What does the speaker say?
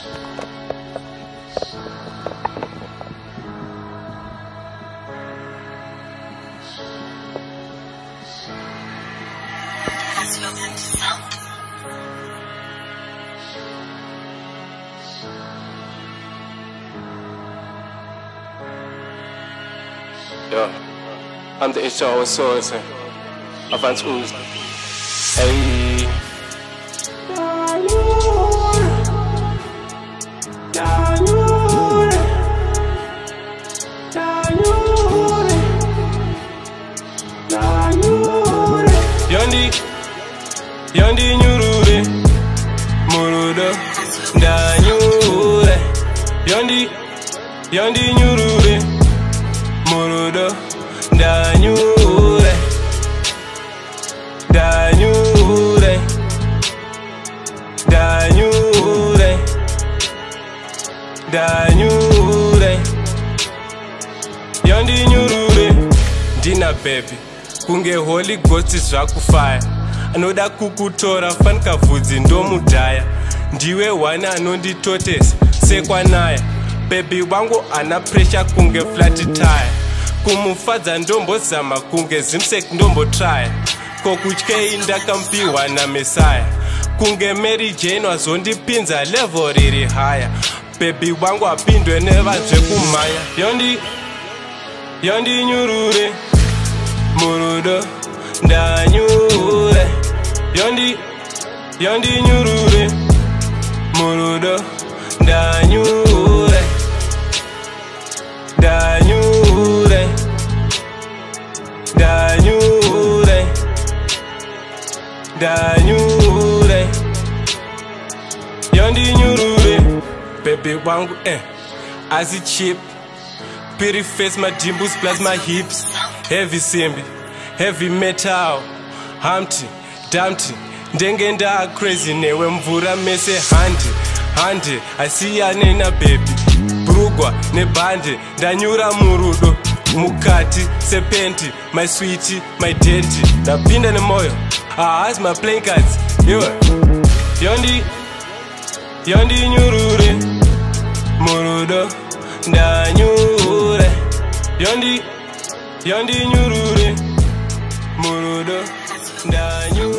Yo, I'm the HR source of uzzi. Hey. Yondi nyurure, murudo, Ndanyura. Yondi nyurure, murudo, Ndanyura. Ndanyura. Ndanyura. Ndanyura. Yondi nyurure, Dina baby, kunge holy ghost zvakufaya. Anoda kukutora fanika vudzi ndomudhaya. Ndiwe wana anonditotesa sekwanaya. Baby wangu ana pressure kunge flat tire. Kumufadza ndombozama kunge zimsek ndombotraya. Kokutyei ndakampiwa namesaya. Kunge Mary Jane wazondipinza level riri higher. Baby wangu apindwe nevanzve kumhanya. Yondi nyurure, murudo, Ndanyura. Yondi nyurure, murudo, Ndanyura. Ndanyura. Ndanyura. Ndanyura. Yondi nyurure, baby wangu as it cheap. Pretty face, my dimples plus my hips. Heavy simbi, heavy metal. Humpty, Dumpty, ndengenda crazy newe mvura mese handi asiyane na baby. Brugwa nebande, Ndanyura murudo, mukati sepenti, my sweetie, my daddy. Ndapinda nemoyo, has my playing cards. Yondi nyurure, murudo, Ndanyura. Yondi nyurure, murudo, Ndanyura.